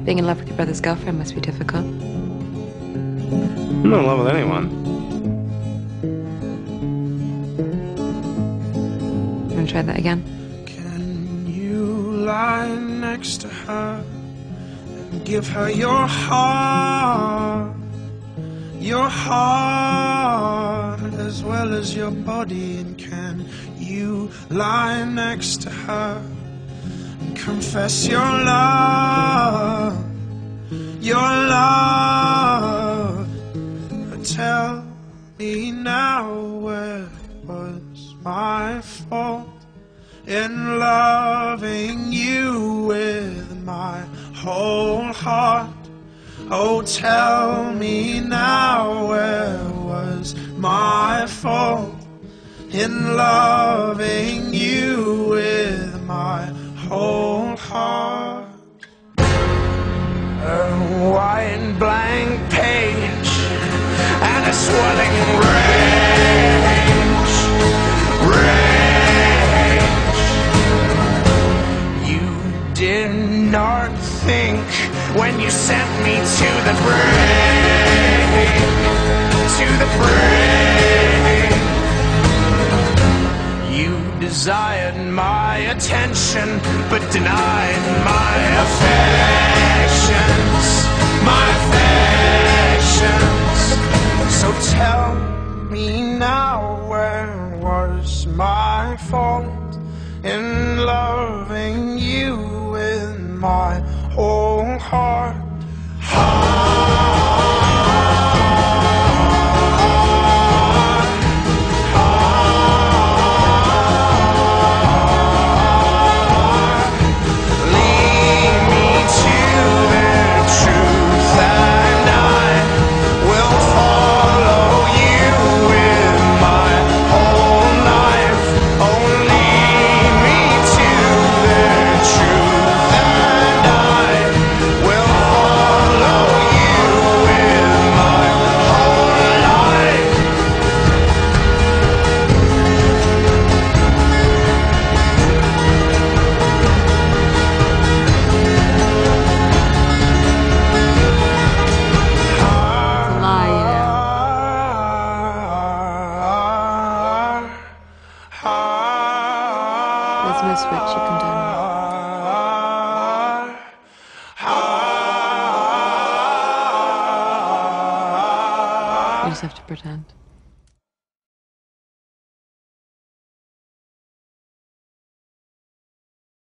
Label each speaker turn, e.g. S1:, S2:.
S1: Being in love with your brother's girlfriend must be difficult.
S2: I'm not in love with anyone.
S1: You want to try that again?
S3: Can you lie next to her and give her your heart as well as your body? And can you lie next to her and confess your love, But tell me now, where was my fault in loving you with my whole heart? Oh, tell me now, where was my fault in loving you with my whole heart? A white blank page and a swelling rage. You did not think when you sent me to the brink, You desired my attention, but denied my affections, So tell me now, where was my fault in loving you with my whole heart?
S1: There's no switch you can turn on. You just have to pretend.